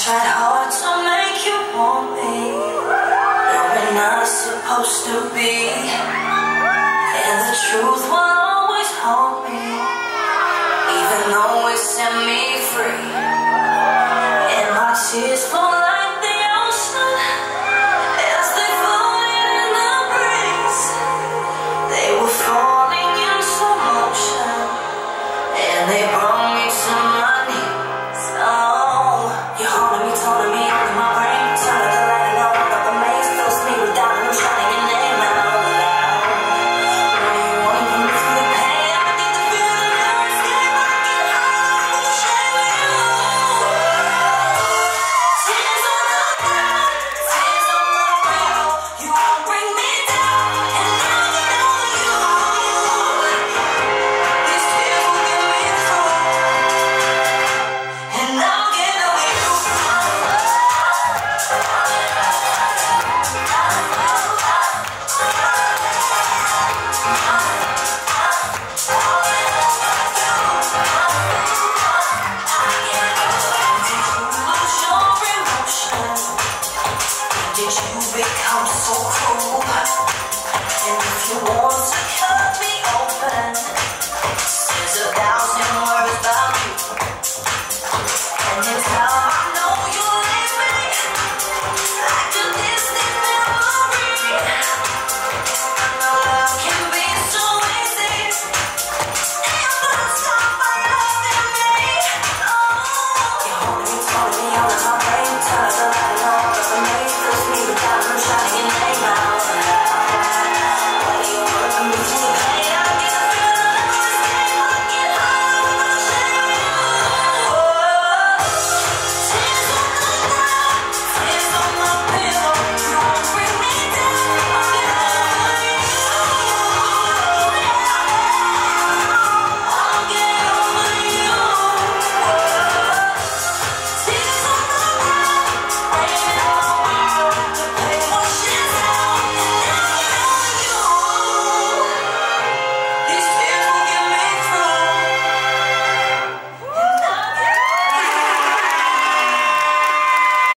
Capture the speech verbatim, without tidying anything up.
tried hard to make you want me, but we're not supposed to be. And the truth will always haunt me, even though it set me free. And my tears fall